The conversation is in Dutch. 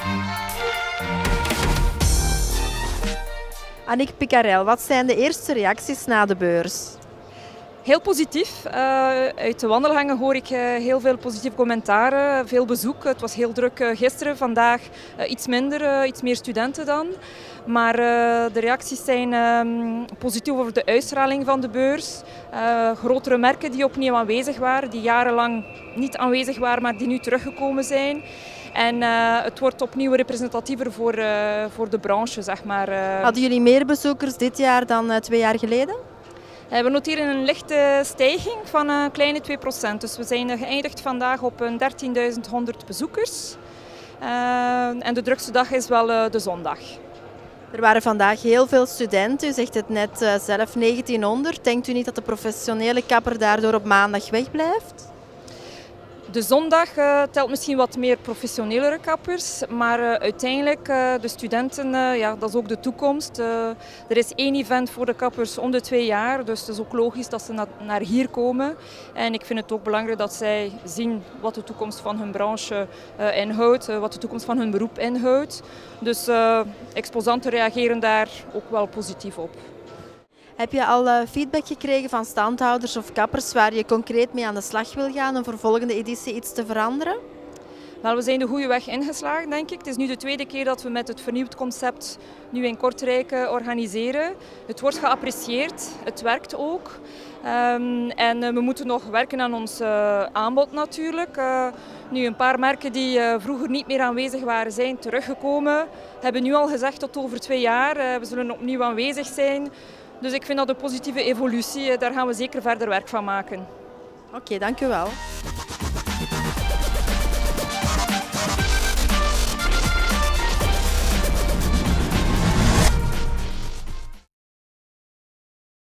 Annick Picarel, wat zijn de eerste reacties na de beurs? Heel positief. Uit de wandelgangen hoor ik heel veel positieve commentaren, veel bezoek. Het was heel druk gisteren, vandaag iets minder, iets meer studenten dan. Maar de reacties zijn positief over de uitstraling van de beurs. Grotere merken die opnieuw aanwezig waren, die jarenlang niet aanwezig waren, maar die nu teruggekomen zijn. En het wordt opnieuw representatiever voor de branche, zeg maar. Hadden jullie meer bezoekers dit jaar dan 2 jaar geleden? We noteren een lichte stijging van een kleine 2%. Dus we zijn geëindigd vandaag op 13.100 bezoekers. En de drukste dag is wel de zondag. Er waren vandaag heel veel studenten. U zegt het net zelf 1900. Denkt u niet dat de professionele kapper daardoor op maandag wegblijft? De zondag telt misschien wat meer professionelere kappers, maar uiteindelijk de studenten, ja, dat is ook de toekomst. Er is 1 event voor de kappers om de 2 jaar, dus het is ook logisch dat ze naar hier komen. En ik vind het ook belangrijk dat zij zien wat de toekomst van hun branche inhoudt, wat de toekomst van hun beroep inhoudt. Dus exposanten reageren daar ook wel positief op. Heb je al feedback gekregen van standhouders of kappers waar je concreet mee aan de slag wil gaan om voor volgende editie iets te veranderen? Wel, we zijn de goede weg ingeslagen, denk ik. Het is nu de 2e keer dat we met het vernieuwd concept nu in Kortrijk organiseren. Het wordt geapprecieerd, het werkt ook. En we moeten nog werken aan ons aanbod natuurlijk. Nu, een paar merken die vroeger niet meer aanwezig waren, zijn teruggekomen. Hebben nu al gezegd tot over 2 jaar. We zullen opnieuw aanwezig zijn. Dus ik vind dat een positieve evolutie. Daar gaan we zeker verder werk van maken. Oké, dank u wel.